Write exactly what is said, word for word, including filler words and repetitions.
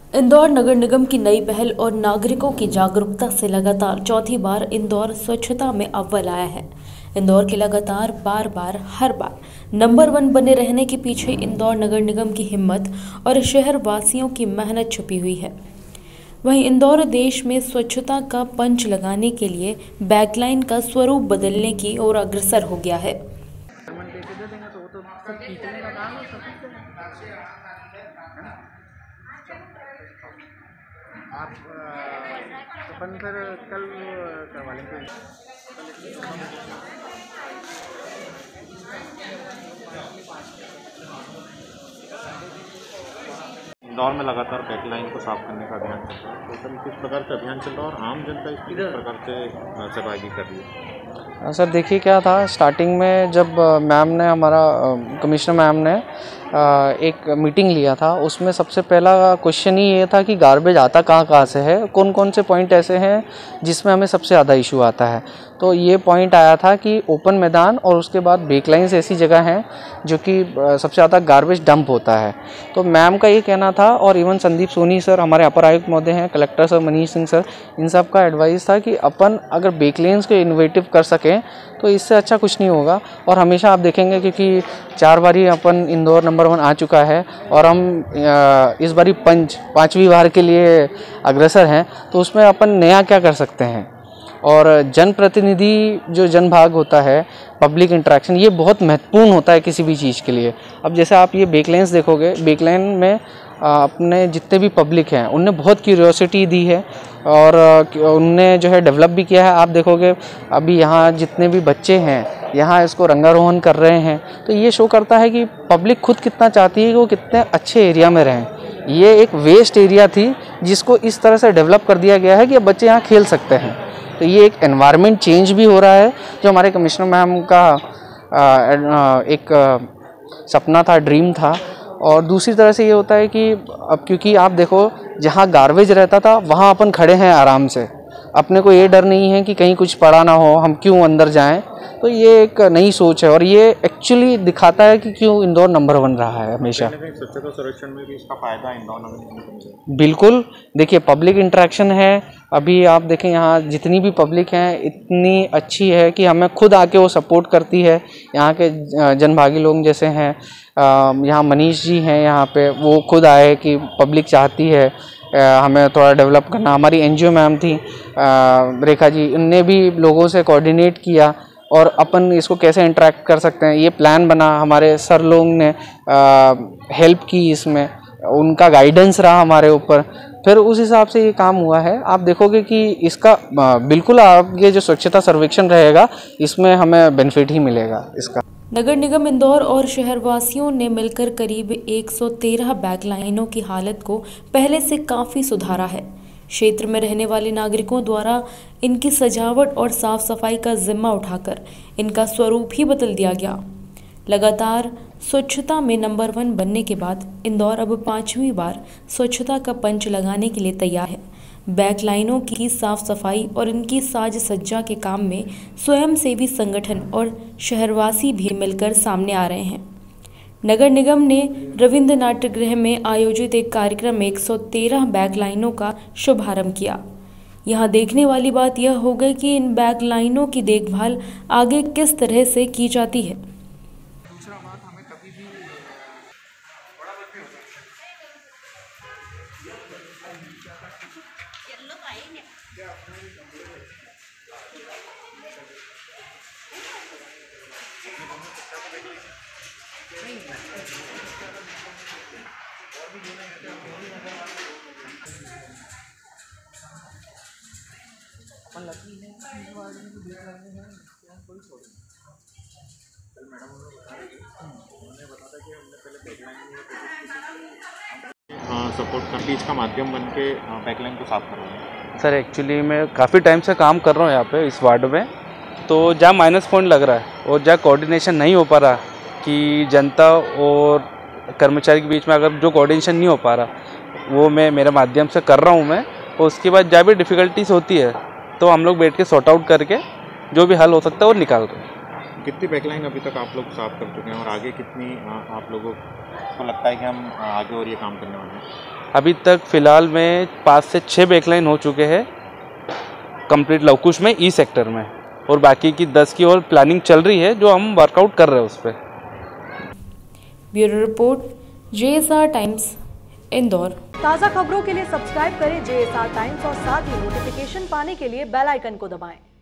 इंदौर नगर निगम की नई पहल और नागरिकों की जागरूकता से लगातार चौथी बार इंदौर स्वच्छता में अव्वल आया है। इंदौर के लगातार बार बार हर बार नंबर वन बने रहने के पीछे इंदौर नगर निगम की हिम्मत और शहर वासियों की मेहनत छुपी हुई है। वहीं इंदौर देश में स्वच्छता का पंच लगाने के लिए बैकलाइन का स्वरूप बदलने की ओर अग्रसर हो गया है। आप अपन फिर कल करवा लेंगे। इंदौर में लगातार बैकलाइन को साफ करने का अभियान चल रहा है। तो किस प्रकार से अभियान चल रहा है और आम जनता इसकी किस प्रकार से सहभागी कर रही है? सर देखिए क्या था, स्टार्टिंग में जब मैम ने हमारा कमिश्नर मैम ने एक मीटिंग लिया था, उसमें सबसे पहला क्वेश्चन ही ये था कि गार्बेज आता कहाँ कहाँ से है, कौन कौन से पॉइंट ऐसे हैं जिसमें हमें सबसे ज़्यादा इशू आता है। तो ये पॉइंट आया था कि ओपन मैदान और उसके बाद बेकलाइंस ऐसी जगह हैं जो कि सबसे ज़्यादा गार्बेज डंप होता है। तो मैम का ये कहना था, और इवन संदीप सोनी सर हमारे अपर आयुक्त महोदय हैं, collector sir Manish Singh sir, इन सब का एडवाइस था कि अपन अगर बेकलाइंस को इनोवेटिव कर सकें तो इससे अच्छा कुछ नहीं होगा। और हमेशा आप देखेंगे क्योंकि चार बारी अपन इंदौर नंबर वन आ चुका है और हम इस बारी पंच पाँचवीं बार के लिए अग्रसर हैं, तो उसमें अपन नया क्या कर सकते हैं। और जनप्रतिनिधि जो जनभाग होता है, पब्लिक इंटरेक्शन, ये बहुत महत्वपूर्ण होता है किसी भी चीज़ के लिए। अब जैसे आप ये बेकलाइंस देखोगे, बेकलाइन में अपने जितने भी पब्लिक हैं उनने बहुत क्यूरियोसिटी दी है और उनने जो है डेवलप भी किया है। आप देखोगे अभी यहाँ जितने भी बच्चे हैं यहाँ इसको रंगारोहण कर रहे हैं, तो ये शो करता है कि पब्लिक खुद कितना चाहती है कि वो कितने अच्छे एरिया में रहें। ये एक वेस्ट एरिया थी जिसको इस तरह से डेवलप कर दिया गया है कि अब बच्चे यहाँ खेल सकते हैं। तो ये एक एनवायरनमेंट चेंज भी हो रहा है जो हमारे कमिश्नर मैम का एक सपना था, ड्रीम था। और दूसरी तरह से ये होता है कि अब क्योंकि आप देखो जहाँ गार्बेज रहता था वहाँ अपन खड़े हैं आराम से, अपने को ये डर नहीं है कि कहीं कुछ पड़ा ना हो, हम क्यों अंदर जाएं। तो ये एक नई सोच है और ये एक्चुअली दिखाता है कि क्यों इंदौर नंबर वन रहा है हमेशा। स्वच्छता सर्वेक्षण में भी इसका फायदा इंदौर नगर निगम को बिल्कुल, देखिए पब्लिक इंटरेक्शन है। अभी आप देखें यहाँ जितनी भी पब्लिक हैं इतनी अच्छी है कि हमें खुद आके वो सपोर्ट करती है। यहाँ के जनभागी लोग जैसे हैं, यहाँ मनीष जी हैं, यहाँ पे वो खुद आए कि पब्लिक चाहती है हमें थोड़ा डेवलप करना। हमारी एनजीओ मैम थी रेखा जी, उनने भी लोगों से कोऑर्डिनेट किया और अपन इसको कैसे इंटरेक्ट कर सकते हैं, ये प्लान बना। हमारे सर लोग ने हेल्प की, इसमें उनका गाइडेंस रहा हमारे ऊपर, फिर उस हिसाब से ये काम हुआ है। आप देखोगे कि इसका बिल्कुल आगे जो स्वच्छता सर्वेक्षण रहेगा इसमें हमें बेनिफिट ही मिलेगा इसका। नगर निगम इंदौर और शहरवासियों ने मिलकर करीब एक सौ तेरह बैकलाइनों की हालत को पहले से काफ़ी सुधारा है। क्षेत्र में रहने वाले नागरिकों द्वारा इनकी सजावट और साफ सफाई का जिम्मा उठाकर इनका स्वरूप ही बदल दिया गया। लगातार स्वच्छता में नंबर वन बनने के बाद इंदौर अब पांचवीं बार स्वच्छता का पंच लगाने के लिए तैयार है। बैकलाइनों की साफ सफाई और इनकी साज सज्जा के काम में स्वयंसेवी संगठन और शहरवासी भी मिलकर सामने आ रहे हैं। नगर निगम ने रविंद्र नाट्यगृह में आयोजित एक कार्यक्रम में एक सौ तेरह बैकलाइनों का शुभारंभ किया। यहाँ देखने वाली बात यह हो गई कि इन बैकलाइनों की देखभाल आगे किस तरह से की जाती है। दूसरा बात, हमें कभी भी बड़ा बात नहीं हो सकता। अपन लकी है कि वो आदमी को देख रहे हैं, क्या कोई छोड़ नहीं। कल मैडम उन्होंने बताया कि उन्होंने बताया था कि हमने पहले बैकलाइन हाँ सपोर्ट का बीच का माध्यम बन के बैकलाइन को साफ कर रहे हैं। सर एक्चुअली मैं काफ़ी टाइम से काम कर रहा हूँ यहाँ पे इस वार्ड में, तो जहाँ माइनस पॉइंट लग रहा है और जहाँ कोऑर्डिनेशन नहीं हो पा रहा कि जनता और कर्मचारी के बीच में अगर जो कोऑर्डिनेशन नहीं हो पा रहा वो मैं मेरे माध्यम से कर रहा हूँ मैं। और उसके बाद जहाँ भी डिफ़िकल्टीज होती है तो हम लोग बैठ के सॉर्ट आउट करके जो भी हल हो सकता है वो निकाल रहे हैं। कितनी बैकलाइन अभी तक आप लोग साफ कर चुके हैं और आगे कितनी आप लोगों को लगता है कि हम आगे और ये काम करने वाले हैं? अभी तक फ़िलहाल में पाँच से छः बैकलाइन हो चुके हैं कंप्लीट लवकुश में ई सेक्टर में, और बाकी की दस की और प्लानिंग चल रही है जो हम वर्कआउट कर रहे हैं उस पर। Bureau report, JSR times, Indore. ताज़ा खबरों के लिए सब्सक्राइब करें जेएसआर टाइम्स और साथ ही नोटिफिकेशन पाने के लिए बेल आइकन को दबाएं।